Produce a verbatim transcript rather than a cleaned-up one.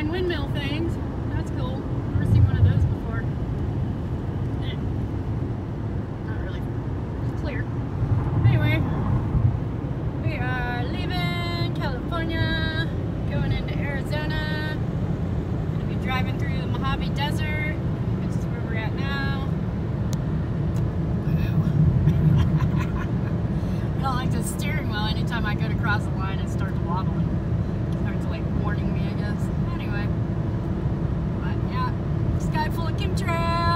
giant windmill things. That's cool. Never seen one of those before. Eh. Not really clear. Anyway, we are leaving California, going into Arizona. Gonna be driving through the Mojave Desert. This is where we're at now. I don't like the steering wheel. Anytime I go to cross the line, it starts wobbling. It starts like warning me, I guess. Anyway, but yeah, sky full of chemtrails.